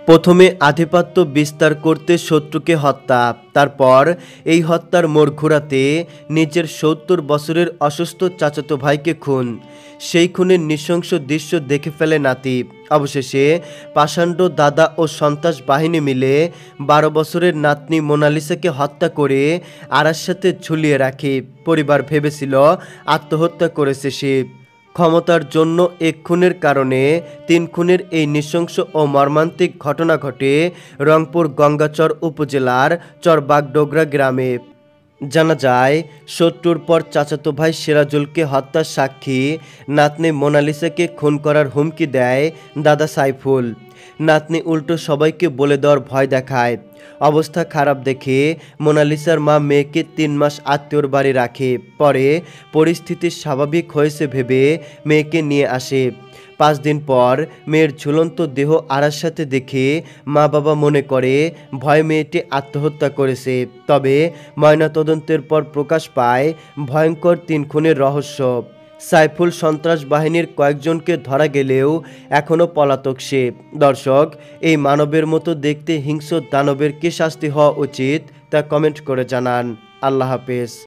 প্রথমে আধিপত্য বিস্তার করতে শত্রুকে হত্যা, তারপর এই হত্যার মোড় ঘোরাতে নিজের ৭০ বছরের অসুস্থ চাচাতো ভাইকে খুন। সেই খুনের নৃশংস দৃশ্য দেখে ফেলে নাতি। অবশেষে পাষাণ্ড দাদা ও সন্ত্রাস বাহিনী মিলে ১২ বছরের নাতনি মোনালিসাকে হত্যা করে আড়ার সাথে ঝুলিয়ে রাখে। পরিবার ভেবেছিল আত্মহত্যা করেছে সে। ক্ষমতার জন্য এক খুনের কারণে ৩ খুনের এই নৃশংস ও মর্মান্তিক ঘটনা ঘটে রংপুর গঙ্গাচর উপজেলার চরবাগডোগরা গ্রামে। জানা যায়, শত্রুর পর চাচাতো ভাই সিরাজুলকে হত্যার সাক্ষী নাতনি মোনালিসাকে খুন করার হুমকি দেয় দাদা সাইফুল। নাতনি উল্টো সবাইকে বলে দেওয়ার ভয় দেখায়। অবস্থা খারাপ দেখে মোনালিসার মা মেয়েকে ৩ মাস আত্মীয়র বাড়ি রাখে। পরে পরিস্থিতি স্বাভাবিক হয়েছে ভেবে মেয়েকে নিয়ে আসে। ৫ দিন পর মেয়ের ঝুলন্ত দেহ আড়ার সাথে দেখে মা বাবা মনে করে ভয়ে মেয়েটি আত্মহত্যা করেছে। তবে ময়নাতদন্তের পর প্রকাশ পায় ভয়ঙ্কর ৩ খুনের রহস্য। সাইফুল সন্ত্রাস বাহিনীর কয়েকজনকে ধরা গেলেও এখনও পলাতক সে। দর্শক, এই মানবের মতো দেখতে হিংস্র দানবের কী শাস্তি হওয়া উচিত তা কমেন্ট করে জানান। আল্লাহ হাফেজ।